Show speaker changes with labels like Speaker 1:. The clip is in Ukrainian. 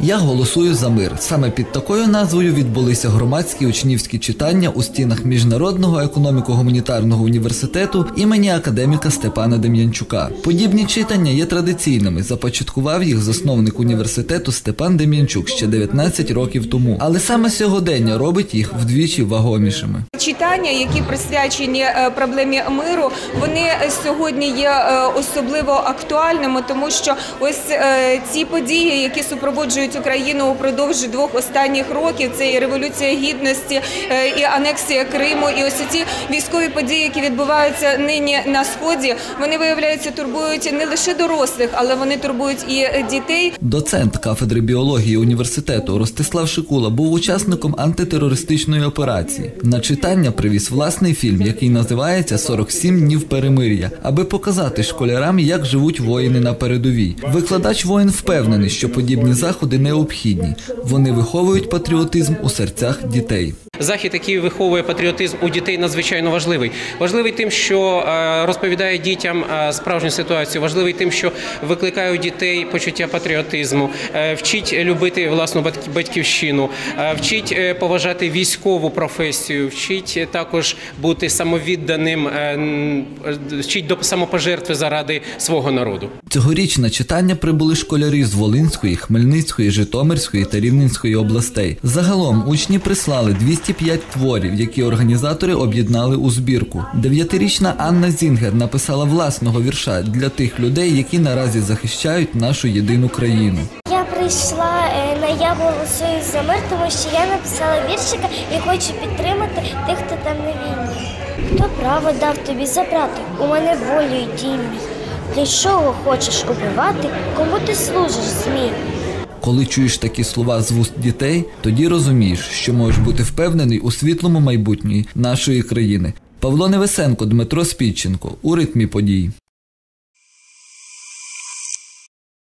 Speaker 1: Я голосую за мир. Саме під такою назвою відбулися громадські учнівські читання у стінах Міжнародного економіко-гуманітарного університету імені академіка Степана Дем'янчука. Подібні читання є традиційними. Започаткував їх засновник університету Степан Дем'янчук ще 19 років тому. Але саме сьогодення робить їх вдвічі вагомішими.
Speaker 2: Читання, які присвячені проблемі миру, вони сьогодні є особливо актуальними, тому що ось ці події, які супроводжують Україну упродовж 2 останніх років, це і Революція Гідності, і анексія Криму, і ось ці військові події, які відбуваються нині на Сході, вони, виявляється, турбують не лише дорослих, але вони турбують і дітей.
Speaker 1: Доцент кафедри біології університету Ростислав Шикула був учасником антитерористичної операції. На читання привіз власний фільм, який називається «47 днів перемир'я», аби показати школярам, як живуть воїни на передовій. Викладач-воїн впевнений, що подібні заходи необхідні. Вони виховують патріотизм у серцях дітей.
Speaker 3: Захід, який виховує патріотизм у дітей, надзвичайно важливий. Важливий тим, що розповідає дітям справжню ситуацію, важливий тим, що викликає у дітей почуття патріотизму, вчить любити власну батьківщину, вчить поважати військову професію, вчить також бути самовідданим, вчить до самопожертви заради свого народу.
Speaker 1: Цьогоріч на читання прибули школярі з Волинської, Хмельницької, Житомирської та Рівненської областей. Загалом учні прислали 205 творів, які організатори об'єднали у збірку. 9-річна Анна Зінгер написала власного вірша для тих людей, які наразі захищають нашу єдину країну.
Speaker 4: Я прийшла на «Я голосую за мир», тому що я написала віршика і хочу підтримати тих, хто там на війні. Хто право дав тобі забрати? У мене волю й дій мій. Для чого хочеш убивати? Кому ти служиш, змій?
Speaker 1: Коли чуєш такі слова з вуст дітей, тоді розумієш, що можеш бути впевнений у світлому майбутньому нашої країни. Павло Невесенко, Дмитро Спідченко. У ритмі подій.